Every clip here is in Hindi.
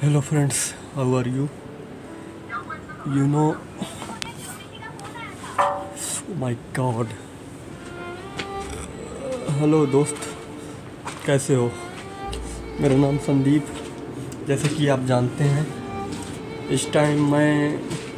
Hello friends, how are you? You know, oh my God. Hello दोस्त, कैसे हो? मेरा नाम संदीप, जैसे कि आप जानते हैं। इस टाइम मैं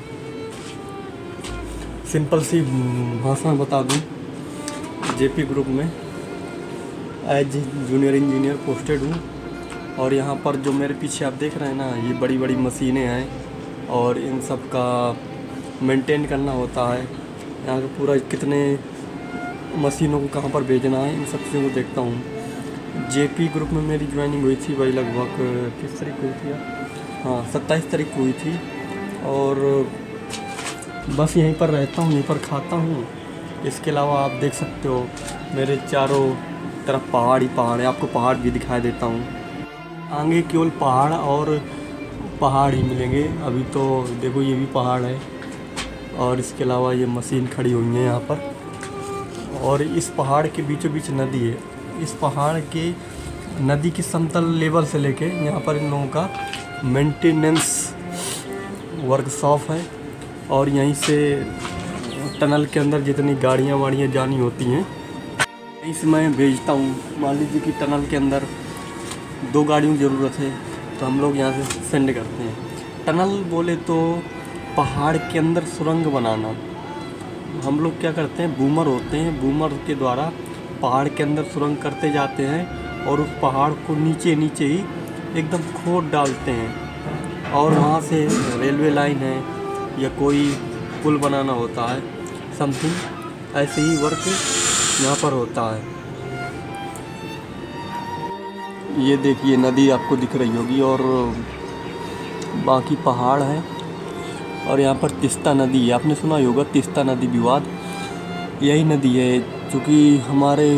सिंपल सी भाषा में बता दूं, जेपी ग्रुप में एज जूनियर इंजीनियर पोस्टेड हूँ। और यहाँ पर जो मेरे पीछे आप देख रहे हैं ना, ये बड़ी बड़ी मशीनें हैं और इन सब का मेंटेन करना होता है। यहाँ का पूरा कितने मशीनों को कहाँ पर भेजना है, इन सब चीज़ों को देखता हूँ। जेपी ग्रुप में मेरी ज्वाइनिंग हुई थी वही लगभग किस तारीख को हुई थी? हाँ, 27 तारीख को हुई थी। और बस यहीं पर रहता हूँ, यहीं पर खाता हूँ। इसके अलावा आप देख सकते हो मेरे चारों तरफ पहाड़ ही पहाड़ है। आपको पहाड़ भी दिखाई देता हूँ। आगे केवल पहाड़ और पहाड़ ही मिलेंगे। अभी तो देखो ये भी पहाड़ है और इसके अलावा ये मशीन खड़ी हुई है यहाँ पर। और इस पहाड़ के बीचों बीच नदी है। इस पहाड़ के नदी की समतल लेवल से लेके यहाँ पर इन लोगों का मेंटेनेंस वर्कशॉप है। और यहीं से टनल के अंदर जितनी गाड़ियाँ वाड़ियाँ जानी होती हैं, यहीं से मैं भेजता हूँ। मान लीजिए कि टनल के अंदर 2 गाड़ियों की ज़रूरत है तो हम लोग यहाँ से सेंड करते हैं। टनल बोले तो पहाड़ के अंदर सुरंग बनाना। हम लोग क्या करते हैं, बूमर होते हैं, बूमर के द्वारा पहाड़ के अंदर सुरंग करते जाते हैं और उस पहाड़ को नीचे नीचे ही एकदम खोद डालते हैं। और वहाँ से रेलवे लाइन है या कोई पुल बनाना होता है, समथिंग ऐसे ही वर्क यहाँ पर होता है। ये देखिए नदी आपको दिख रही होगी और बाकी पहाड़ है। और यहाँ पर तीस्ता नदी है, आपने सुना ही होगा तीस्ता नदी विवाद। यही नदी है क्योंकि हमारे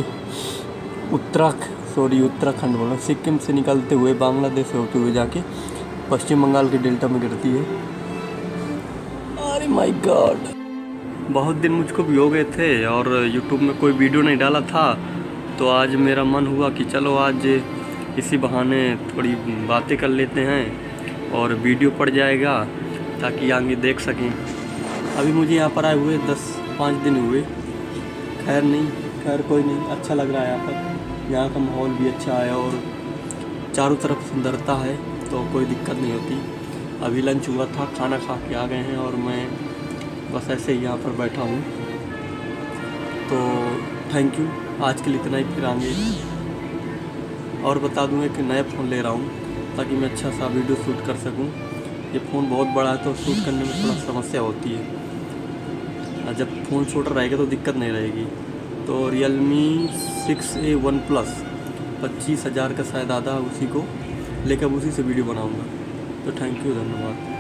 उत्तराखंड बोला, सिक्किम से निकलते हुए बांग्लादेश होते हुए जाके पश्चिम बंगाल के डेल्टा में गिरती है। अरे माय गॉड, बहुत दिन मुझको भी हो गए थे और यूट्यूब में कोई वीडियो नहीं डाला था। तो आज मेरा मन हुआ कि चलो आज इसी बहाने थोड़ी बातें कर लेते हैं और वीडियो पड़ जाएगा ताकि आगे देख सकें। अभी मुझे यहाँ पर आए हुए 5 दिन हुए। खैर कोई नहीं, अच्छा लग रहा है यहाँ पर। यहाँ का माहौल भी अच्छा है और चारों तरफ सुंदरता है तो कोई दिक्कत नहीं होती। अभी लंच हुआ था, खाना खा के आ गए हैं और मैं बस ऐसे ही यहाँ पर बैठा हूँ। तो थैंक यू, आज के लिए इतना ही। फिर आगे और बता दूँ कि नया फ़ोन ले रहा हूँ ताकि मैं अच्छा सा वीडियो शूट कर सकूँ। ये फ़ोन बहुत बड़ा है तो शूट करने में थोड़ा समस्या होती है। जब फ़ोन छोटा रहेगा तो दिक्कत नहीं रहेगी। तो Realme 6A One Plus 25,000 का शायद आधा, उसी को लेकर उसी से वीडियो बनाऊँगा। तो थैंक यू, धन्यवाद।